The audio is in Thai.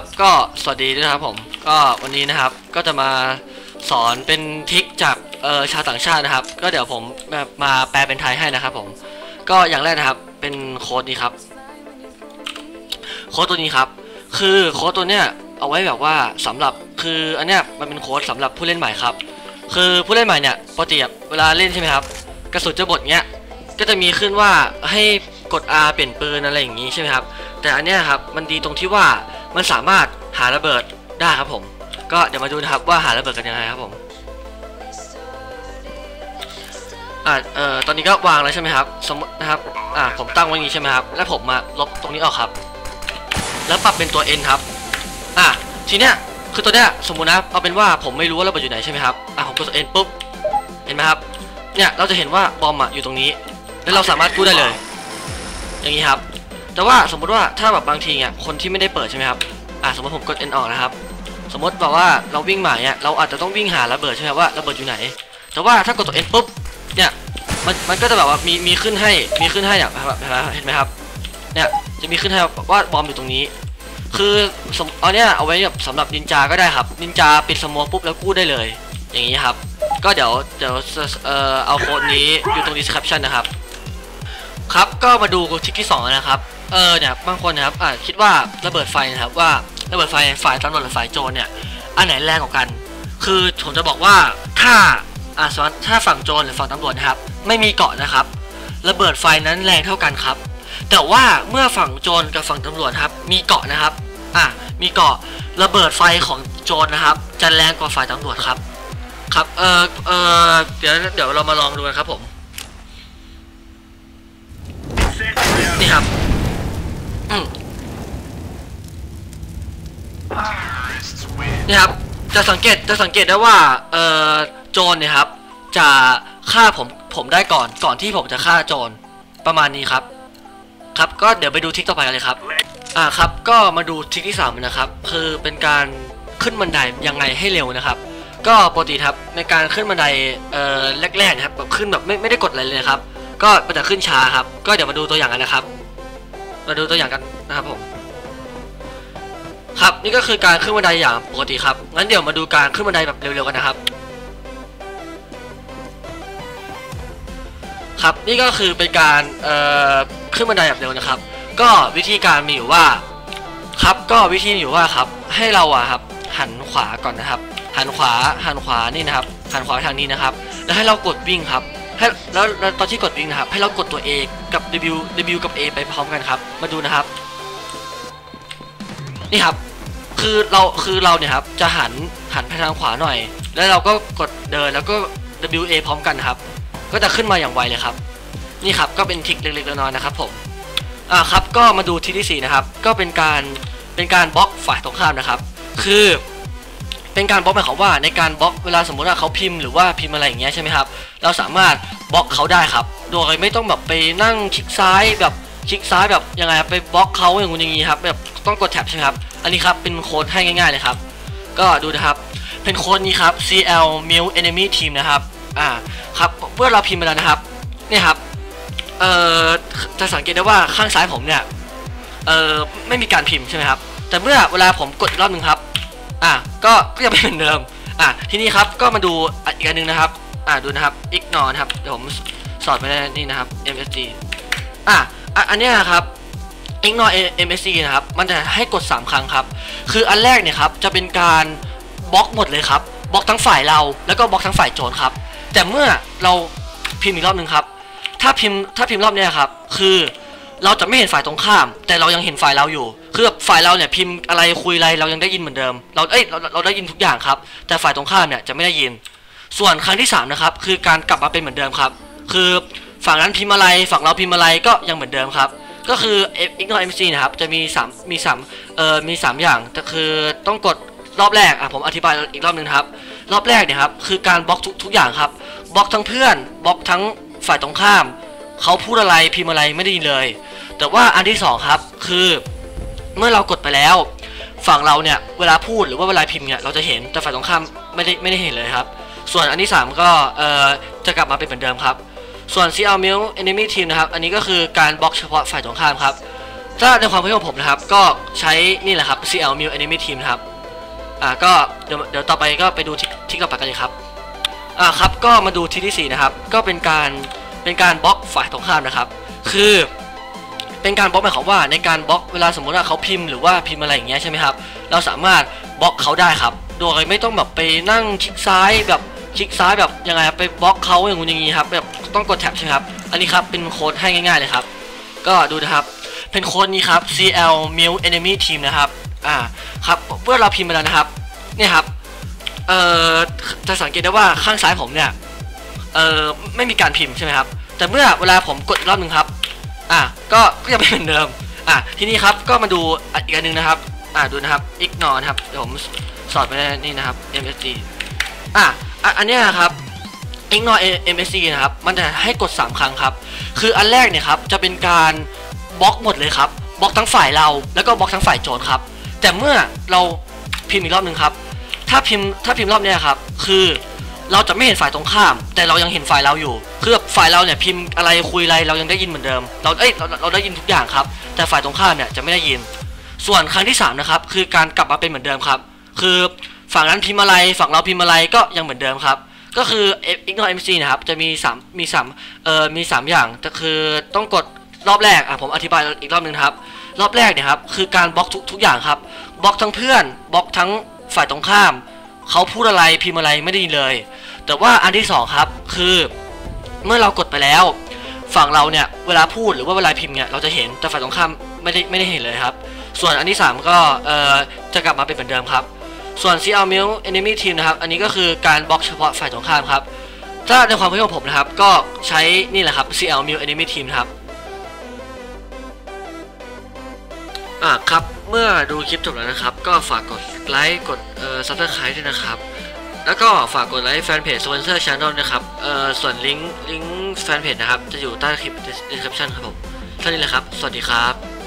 ครับก็สวัสดีด้วยครับผมก็วันนี้นะครับก็จะมาสอนเป็นทริคจากชาวต่างชาตินะครับก็เดี๋ยวผมมาแปลเป็นไทยให้นะครับผมก็อย่างแรกนะครับเป็นโค้ดนี้ครับโค้ดตัวนี้ครับคือโค้ดตัวเนี้ยเอาไว้แบบว่าสำหรับคืออันเนี้ยมันเป็นโค้ดสำหรับผู้เล่นใหม่ครับคือผู้เล่นใหม่เนี่ยปกติเวลาเล่นใช่ไหมครับกระสุนจะบดเงี้ยก็จะมีขึ้นว่าให้กด R เปลี่ยนปืนอะไรอย่างงี้ใช่ไหมครับแต่อันเนี้ยครับมันดีตรงที่ว่ามันสามารถหาระเบิดได้ครับผมก็เดี๋ยวมาดูนะครับว่าหาระเบิดกันยังไงครับผมตอนนี้ก็วางแล้วใช่ไหมครับสมมตินะครับผมตั้งไว้นี้ใช่ไหมครับแล้วผมมาลบตรงนี้ออกครับแล้วปรับเป็นตัว N ครับทีเนี้ยคือตัวเนี้ยสมมุตินะเอาเป็นว่าผมไม่รู้ว่าระเบิดอยู่ไหนใช่ไหมครับผมกดตัว N ปุ๊บเห็นไหมครับเนี่ยเราจะเห็นว่าบอมอยู่ตรงนี้แล้วเราสามารถกู้ได้เลยอย่างนี้ครับแต่ว่าสมมุติว่าถ้าแบบบางทีเนี่ยคนที่ไม่ได้เปิดใช่ไหมครับสมมติผมกด N ออกนะครับสมมติบอกว่าเราวิ่งมาเนี่ยเราอาจจะต้องวิ่งหาระเบิดใช่ไหมว่าระเบิดอยู่ไหนแต่ว่าถ้ากดตัว N ปุ๊บเนี่ยมันก็จะแบบว่ามีขึ้นให้เนี่ยเห็นไหมครับเนี่ยจะมีขึ้นให้ว่าบอมอยู่ตรงนี้คือเอาเนี่ยเอาไว้แบบสำหรับนินจาก็ได้ครับนินจาปิดสโมกปุ๊บแล้วกู้ได้เลยอย่างนี้ครับก็เดี๋ยวเอาโค้ดนี้อยู่ตรง description นะครับครับก็มาดูทริคที่2นะครับเนี่ยบางคนนะครับคิดว่าระเบิดไฟนะครับว่าระเบิดไฟฝ่ายตำรวจหรือฝ่ายโจรเนี่ยอันไหนแรงกว่ากันคือผมจะบอกว่าถ้าฝั่งโจรหรือฝั่งตำรวจนะครับไม่มีเกาะนะครับระเบิดไฟนั้นแรงเท่ากันครับแต่ว่าเมื่อฝั่งโจรกับฝั่งตำรวจครับมีเกาะนะครับมีเกาะระเบิดไฟของโจรนะครับจะแรงกว่าฝ่ายตำรวจครับเดี๋ยวเรามาลองดูกันครับผมนี่ครับนี่ครับจะสังเกตได้ว่าโจรเนี่ยครับจะฆ่าผมได้ก่อนที่ผมจะฆ่าโจรประมาณนี้ครับก็เดี๋ยวไปดูทริคต่อไปกันเลยครับครับก็มาดูทริคที่3นะครับคือเป็นการขึ้นบันไดยังไงให้เร็วนะครับก็ปกติครับในการขึ้นบันไดแรกๆนะครับแบบขึ้นแบบไม่ได้กดอะไรเลยครับก็มันจะขึ้นช้าครับก็เดี๋ยวมาดูตัวอย่างกันนะครับมาดูตัวอย่างกันนะครับผมครับนี่ก็คือการขึ้นบันไดอย่างปกติครับงั้นเดี๋ยวมาดูการขึ้นบันไดแบบเร็วๆกันนะครับครับนี่ก็คือเป็นการขึ้นบันไดแบบเร็วนะครับก็วิธีการมีอยู่ว่าครับให้เราครับหันขวาก่อนนะครับหันขวานี่นะครับหันขวาทางนี้นะครับแล้วให้เรากดวิ่งครับแล้วตอนที่กดวิ่งนะครับให้เรากดตัว A กับ W กับ A ไปพร้อมกันครับมาดูนะครับนี่ครับคือเราเนี่ยครับจะหันไปทางขวาหน่อยแล้วเราก็กดเดินแล้วก็ W A พร้อมกันครับก็จะขึ้นมาอย่างไวเลยครับนี่ครับก็เป็นทริคเล็กๆน้อยๆนะครับผมครับก็มาดูทริคที่4นะครับก็เป็นการบล็อกฝ่ายตรงข้ามนะครับคือเป็นการบล็อกหมายความว่าในการบล็อกเวลาสมมติว่าเขาพิมพ์หรือว่าพิมพ์อะไรอย่างเงี้ยใช่ไหมครับเราสามารถบล็อกเขาได้ครับโดยไม่ต้องแบบไปนั่งคลิกซ้ายแบบยังไงไปบล็อกเขาอย่างงู้นอย่างงี้ครับแบบต้องกดแท็บใช่ไหมครับอันนี้ครับเป็นโค้ดให้ง่ายๆเลยครับก็ดูนะครับเป็นโค้ดนี้ครับ CL Mil Enemy Team นะครับครับเมื่อเราพิมพ์ไปแล้วนะครับเนี่ยครับจะสังเกตได้ว่าข้างซ้ายผมเนี่ยไม่มีการพิมพ์ใช่ไหมครับแต่เมื่อเวลาผมกดอีกรอบนึงครับก็ยังเป็นเหมือนเดิมทีนี้ครับก็มาดูอีกอันนึงนะครับดูนะครับ ignore นะครับเดี๋ยวผมสอนไปในนี่นะครับ MSG อันนี้นะครับ ignore MSG นะครับมันจะให้กด3ครั้งครับคืออันแรกเนี่ยครับจะเป็นการบล็อกหมดเลยครับบล็อกทั้งฝ่ายเราแล้วก็บล็อกทั้งฝ่ายโจรครับแต่เมื่อเราพิมพ์อีกรอบนึงครับถ้าพิมพ์รอบนี้ครับคือเราจะไม่เห็นฝ่ายตรงข้ามแต่เรายังเห็นฝ่ายเราอยู่คือฝ่ายเราเนี่ยพิมพ์อะไรคุยอะไรเรายังได้ยินเหมือนเดิมเราได้ยินทุกอย่างครับแต่ฝ่ายตรงข้ามเนี่ยจะไม่ได้ยินส่วนครั้งที่3นะครับคือการกลับมาเป็นเหมือนเดิมครับคือฝั่งนั้นพิมพ์อะไรฝั่งเราพิมพ์อะไรก็ยังเหมือนเดิมครับก็คือ ignore MC นะครับจะมี3อย่างก็คือต้องกดรอบแรกผมอธิบายอีกรอบนึงครับรอบแรกเนี่ยครับคือการบล็อกทุกอย่างครับบล็อกทั้งเพื่อนบล็อกทั้งฝ่ายตรงข้ามเขาพูดอะไรพิมพ์อะไรไม่ได้ยินเลยแต่ว่าอันที่2ครับคือเมื่อเรากดไปแล้วฝั่งเราเนี่ยเวลาพูดหรือว่าเวลาพิมพ์เนี่ยเราจะเห็นแต่ฝ่ายตรงข้ามไม่ได้เห็นเลยครับส่วนอันที่3ก็จะกลับมาเป็นเหมือนเดิมครับส่วน CL Mil Enemy Team นะครับอันนี้ก็คือการบล็อกเฉพาะฝ่ายตรงข้ามครับถ้าในความคิดของผมนะครับก็ใช้นี่แหละครับ CL Mill Enemy Team นะครับก็เดี๋ยวต่อไปก็ไปดูทิกต่อไปกันเลยครับครับก็มาดูที่ที่4นะครับก็เป็นการบล็อกฝ่ายตรงข้ามนะครับคือเป็นการบล็อกหมายความว่าในการบล็อกเวลาสมมติว่าเขาพิมพ์หรือว่าพิมพ์อะไรอย่างเงี้ยใช่ไหมครับเราสามารถบล็อกเขาได้ครับโดยไม่ต้องแบบไปนั่งคลิกซ้ายแบบยังไงไปบล็อกเขาอย่างงู้นอย่างงี้ครับแบบต้องกดแท็บใช่ไหมครับอันนี้ครับเป็นโค้ดให้ง่ายๆเลยครับก็ดูนะครับเป็นโค้ดนี้ครับ CL Mill Enemy Team นะครับครับเมื่อเราพิมพ์ไปแล้วนะครับเนี่ยครับจะสังเกตได้ว่าข้างซ้ายผมเนี่ยไม่มีการพิมพ์ใช่ไหมครับแต่เมื่อเวลาผมกดอีกรอบนึงครับก็ยังเป็นเหมือนเดิมทีนี้ครับก็มาดูอีกอันนึงนะครับดูนะครับ ignore นะครับเดี๋ยวผมสอนไปนี่นะครับ MSG อันนี้นะครับ ignore MSG นะครับมันจะให้กด3ครั้งครับคืออันแรกเนี่ยครับจะเป็นการบล็อกหมดเลยครับบล็อกทั้งฝ่ายเราแล้วก็บล็อกทั้งฝ่ายโจทย์ครับแต่เมื่อเราพิมพ์อีกรอบนึงครับถ้าพิมพ์รอบนี้ครับคือเราจะไม่เห็นฝ่ายตรงข้ามแต่เรายังเห็นฝ่ายเราอยู่คือฝ่ายเราเนี่ยพิมพ์อะไรคุยอะไรเรายังได้ยินเหมือนเดิมเราได้ยินทุกอย่างครับแต่ฝ่ายตรงข้ามเนี่ยจะไม่ได้ยินส่วนครั้งที่3นะครับคือการกลับมาเป็นเหมือนเดิมครับคือฝั่งนั้นพิมพ์อะไรฝั่งเราพิมพ์อะไรก็ยังเหมือนเดิมครับก็คือ ignore MC นะครับจะมี3อย่างก็คือต้องกดรอบแรกผมอธิบายอีกรอบนึงครับรอบแรกเนี่ยครับคือการบล็อกทุกอย่างครับบล็อกทั้งเพื่อนบล็อกทั้งฝ่ายตรงข้ามเขาพูดอะไรพิมพ์อะไรไม่ได้ยินเลยแต่ว่าอันที่2ครับคือเมื่อเรากดไปแล้วฝั่งเราเนี่ยเวลาพูดหรือว่าเวลาพิมพ์เนี่ยเราจะเห็นแต่ฝ่ายตรงข้ามไม่ได้เห็นเลยครับส่วนอันที่3ก็จะกลับมาเป็นเหมือนเดิมครับส่วน CL Mill Enemy Team นะครับอันนี้ก็คือการบล็อกเฉพาะฝ่ายตรงข้ามครับถ้าในความคิดของผมนะครับก็ใช้นี่แหละครับ CL Mill Enemy Team ครับครับเมื่อดูคลิปจบแล้วนะครับก็ฝากกดไลค์กดSubscribe ด้วยนะครับแล้วก็ฝากกดไลค์แฟนเพจ Spencer Channel นะครับส่วนลิงก์แฟนเพจนะครับจะอยู่ใต้คลิป description ครับผมเท่านี้แหละครับสวัสดีครับ